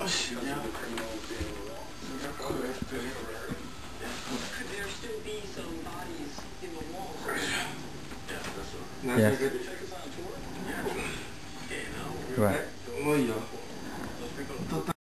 Oh shit, yeah. Could there still be some bodies in the walls? Yes. Check us on tour? Right. Voglio.